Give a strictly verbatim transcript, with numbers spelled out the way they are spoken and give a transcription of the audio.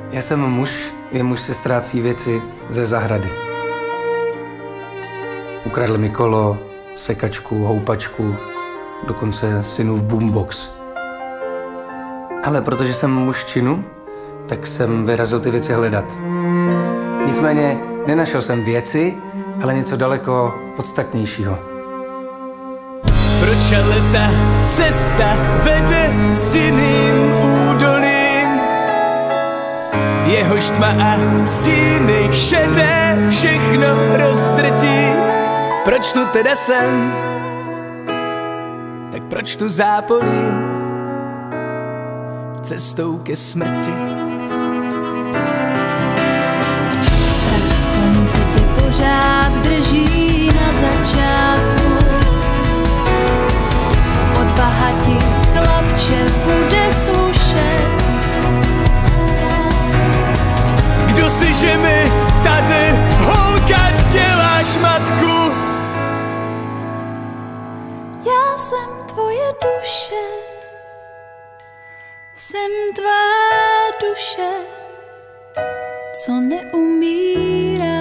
Já jsem muž, jemuž se ztrácí věci ze zahrady. Ukradl mi kolo, sekačku, houpačku, dokonce synův boombox. Ale protože jsem muž činu, tak jsem vyrazil ty věci hledat. Nicméně nenašel jsem věci, ale něco daleko podstatnějšího. Proč ale ta cesta vede stinným údolím? Jehož tma a stíny šedé všechno rozdrtí. Proč tu teda jsem? Tak proč tu zápolím cestou ke smrti? Strach z konce tě pořád drží na začátku. Odvaha ti, chlapče, bude slušet. Kdo si, že mi tady holka děláš matku? Já jsem tvoje duše, jsem tvá duše, co neumírá.